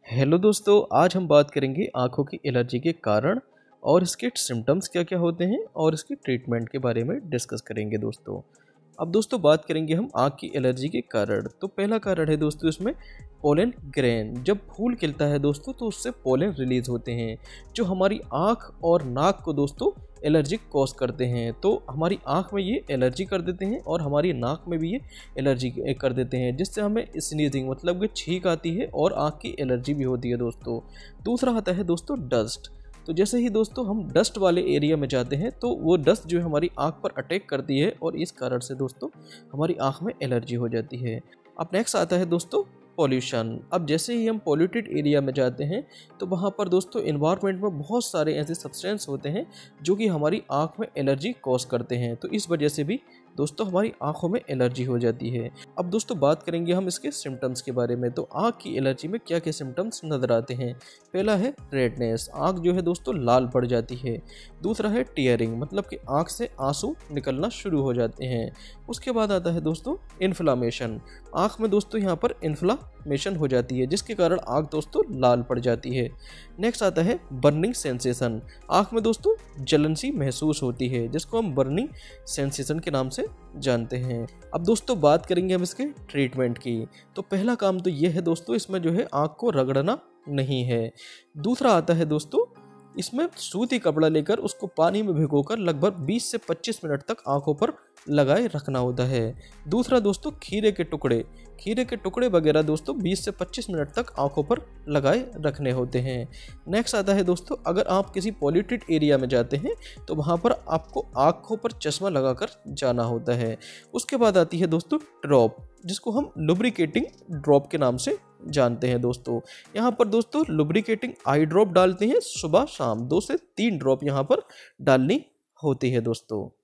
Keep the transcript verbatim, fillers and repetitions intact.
Hello दोस्तों, आज हम बात करेंगे आँखों की एलर्जी के कारण और इसके सिम्टम्स क्या क्या होते हैं और इसकी ट्रीटमेंट के बारे में डिस्कस करेंगे दोस्तों। अब दोस्तों बात करेंगे हम आँख की एलर्जी के कारण। तो पहला कारण है दोस्तों इसमें पोलन ग्रेन। जब फूल खिलता है दोस्तों तो उससे पोलन रिलीज होते हैं जो हमारी आँख और नाक को दोस्तों एलर्जिक कॉज करते हैं। तो हमारी आँख में ये एलर्जी कर देते हैं और हमारी नाक में भी ये एलर्जी कर देते हैं, जिससे हमें स्नीजिंग मतलब कि छींक आती है और आँख की एलर्जी भी होती है दोस्तों। दूसरा आता है दोस्तों डस्ट। तो जैसे ही दोस्तों हम डस्ट वाले एरिया में जाते हैं तो वो डस्ट जो है हमारी आँख पर अटैक करती है और इस कारण से दोस्तों हमारी आँख में एलर्जी हो जाती है। अब नेक्स्ट आता है दोस्तों पॉल्यूशन। अब जैसे ही हम पॉल्यूटेड एरिया में जाते हैं तो वहाँ पर दोस्तों एनवायरनमेंट में बहुत सारे ऐसे सब्सटेंस होते हैं जो कि हमारी आँख में एलर्जी कॉज करते हैं। तो इस वजह से भी दोस्तों हमारी आँखों में एलर्जी हो जाती है। अब दोस्तों बात करेंगे हम इसके सिम्टम्स के बारे में। तो आँख की एलर्जी में क्या क्या सिम्टम्स नज़र आते हैं। पहला है रेडनेस, आँख जो है दोस्तों लाल पड़ जाती है। दूसरा है टीयरिंग, मतलब कि आँख से आंसू निकलना शुरू हो जाते हैं। उसके बाद आता है दोस्तों इन्फ्लामेशन, आँख में दोस्तों यहाँ पर इन्फ्लामेशन हो जाती है जिसके कारण आँख दोस्तों लाल पड़ जाती है। नेक्स्ट आता है बर्निंग सेंसेशन, आँख में दोस्तों जलन सी महसूस होती है जिसको हम बर्निंग सेंसेशन के नाम से जानते हैं। अब दोस्तों बात करेंगे हम इसके ट्रीटमेंट की। तो पहला काम तो ये है दोस्तों इसमें जो है आँख को रगड़ना नहीं है। दूसरा आता है दोस्तों इसमें सूती कपड़ा लेकर उसको पानी में भिगोकर लगभग बीस से पच्चीस मिनट तक आंखों पर लगाए रखना होता है। दूसरा दोस्तों खीरे के टुकड़े खीरे के टुकड़े वगैरह दोस्तों बीस से पच्चीस मिनट तक आंखों पर लगाए रखने होते हैं। नेक्स्ट आता है दोस्तों अगर आप किसी पॉल्यूटेड एरिया में जाते हैं तो वहाँ पर आपको आंखों पर चश्मा लगाकर जाना होता है। उसके बाद आती है दोस्तों ड्रॉप, जिसको हम लुब्रिकेटिंग ड्रॉप के नाम से जानते हैं दोस्तों। यहाँ पर दोस्तों लुब्रिकेटिंग आई ड्रॉप डालते हैं सुबह शाम, दो से तीन ड्रॉप यहाँ पर डालनी होती है दोस्तों।